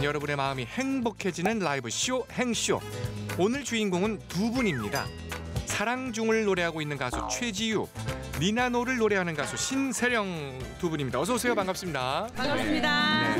여러분의 마음이 행복해지는 라이브 쇼 행쇼. 오늘 주인공은 두 분입니다. 사랑 중을 노래하고 있는 가수 최지유, 니나노를 노래하는 가수 신세령 두 분입니다. 어서 오세요. 반갑습니다. 반갑습니다.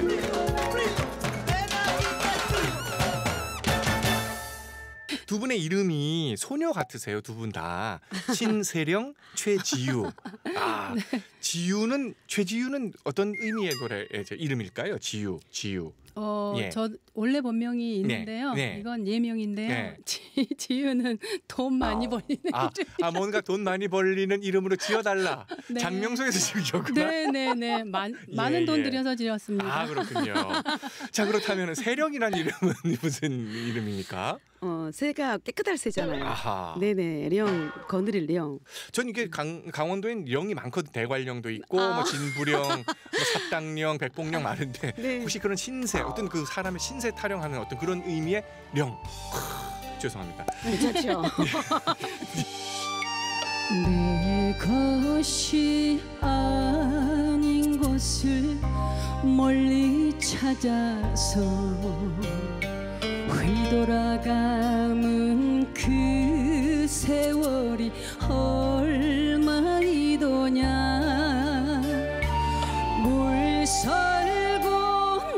두 분의 이름이 소녀 같으세요. 두 분 다. 신세령, 최지유. 아, 지유는 최지유는 어떤 의미의 노래 이름일까요? 지유. 예. 저 원래 본명이 있는데요. 네. 이건 예명인데요. 네. 지유는 돈 많이 벌리는 이름. 뭔가 돈 많이 벌리는 이름으로 지어달라. 네. 장명소에서 지으셨구나. 네네네. 많은 돈 들여서 지었습니다. 아, 그렇군요. 자, 그렇다면 세령이라는 이름은 무슨 이름입니까? 새가 깨끗할 새잖아요. 아하. 네네, 령, 거느릴 령. 전 이게 강원도엔 령이 많거든. 대관령도 있고, 뭐 진부령, 뭐 삽당령, 백봉령 많은데 네. 혹시 그런 신세, 어떤 그 사람의 신세 타령하는 어떤 그런 의미의 령. 죄송합니다. 괜찮죠? 내 것이 아닌 것을 멀리 찾아서 휘돌아감은 그 세월이 얼마이더냐. 물설고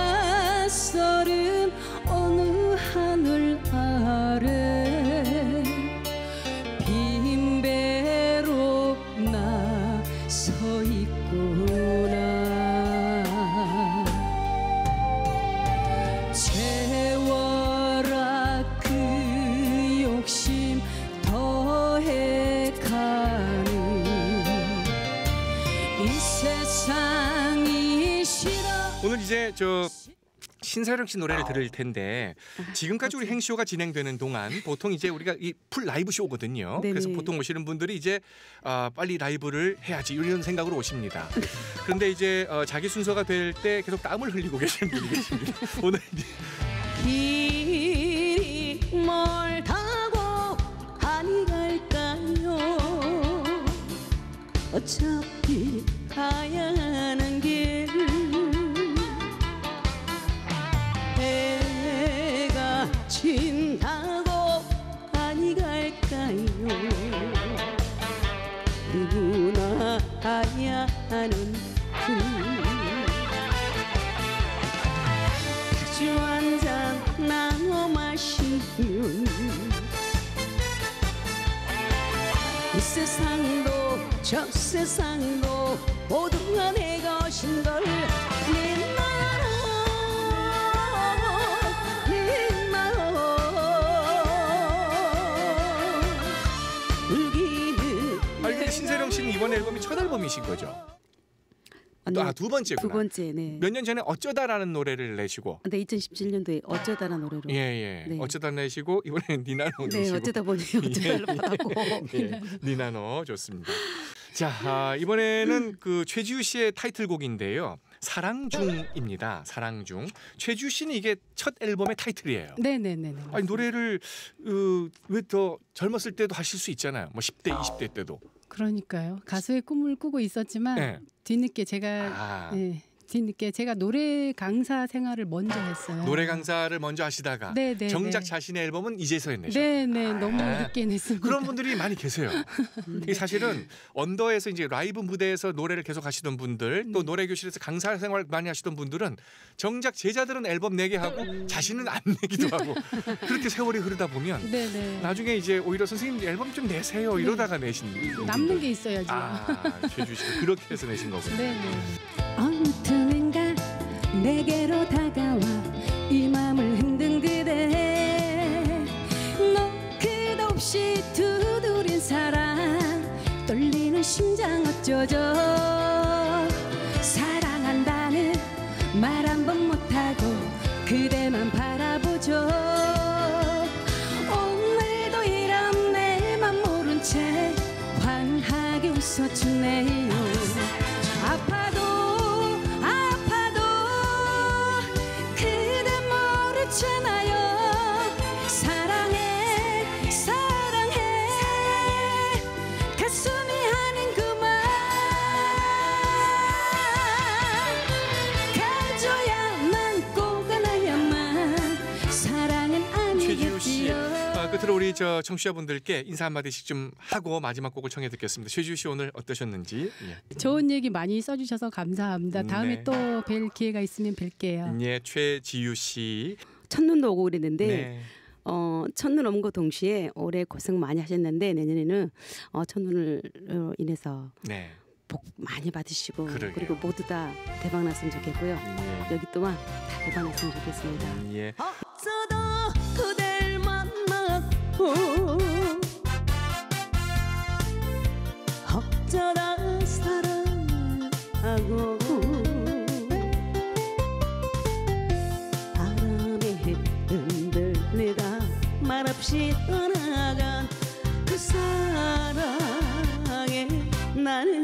낯설은 어느 하늘 아래 빈 배로 나 서 있구나. 채워라 그 욕심 더해가는 이 세상이 싫어. 오늘 이제 신세령 씨 노래를 들을 텐데 지금까지 우리 행쇼가 진행되는 동안 보통 이제 우리가 이 풀 라이브 쇼거든요. 네네. 그래서 보통 오시는 분들이 이제 빨리 라이브를 해야지 이런 생각으로 오십니다. 그런데 이제 자기 순서가 될 때 계속 땀을 흘리고 계시는 분이 계십니다. 오늘 이제 길이 멀다고 아니 갈까요. 어차피 가야 하는 길 해가 진다고 아니 갈까요. 누구나 가야 하는 길 맥주 한잔 나눠 마시면 이 세상도 저 세상도 모두가 내 것인 걸. 신세령 씨는 이번 앨범이 첫 앨범이신 거죠? 두 번째구나. 두 번째, 네. 몇 년 전에 어쩌다라는 노래를 내시고. 네, 2017년도에 어쩌다라는 노래로. 예. 네. 어쩌다 내시고 이번에는 니나노 내시고. 네, 어쩌다 보니 어쩌다 하고. 예. 니나노 좋습니다. 자, 이번에는 그 최지유 씨의 타이틀곡인데요. 사랑 중입니다. 사랑 중. 최지유 씨는 이게 첫 앨범의 타이틀이에요. 네네네. 아니 노래를 왜 더 젊었을 때도 하실 수 있잖아요. 뭐 10대, 20대 때도. 그러니까요. 가수의 꿈을 꾸고 있었지만 네. 뒤늦게 제가 노래 강사 생활을 먼저 했어요. 노래 강사를 먼저 하시다가 네네, 정작 네. 자신의 앨범은 이제서야 내셨어요. 네네. 너무 늦게 냈습니다. 그런 분들이 많이 계세요. 이게 사실은 언더에서 이제 라이브 무대에서 노래를 계속 하시던 분들, 또 노래 교실에서 강사 생활 많이 하시던 분들은 정작 제자들은 앨범 내게 하고 자신은 안 내기도 하고 그렇게 세월이 흐르다 보면 네네. 나중에 이제 오히려 선생님 앨범 좀 내세요 이러다가 내신 남는 게 있어야죠. 최지유 씨가 그렇게 해서 내신 거군요. 네네. 어느 틈엔가 내게로 다가와 이 맘을 흔든 그대. 너 끝없이 두드린 사랑 떨리는 심장 어쩌죠. 사랑한다는 말 한 번 못하고 그대만 바라보죠. 오늘도 이런 내 맘 모른 채 환하게 웃어주네요. 아파도 그대 모르잖아요. 사랑해 사랑해 가슴이 하는 그 말 가져야만 꼭 안아요. 끝으로 우리 저 청취자분들께 인사 한마디씩 좀 하고 마지막 곡을 청해 듣겠습니다. 최지우 씨 오늘 어떠셨는지. 예. 좋은 얘기 많이 써주셔서 감사합니다. 다음에 네. 또 뵐 기회가 있으면 뵐게요. 예, 최지우 씨. 첫눈도 오고 그랬는데 네. 첫눈 온 거 동시에 올해 고생 많이 하셨는데 내년에는 첫눈을 인해서 네. 복 많이 받으시고 그러게요. 그리고 모두 다 대박 났으면 좋겠고요. 예. 여기 또한 다 대박 났으면 좋겠습니다. 예. 어쩌다 그댈 만나고 어쩌다 사랑하고 바람에 흔들리다 말없이 떠나간 그 사랑에 나는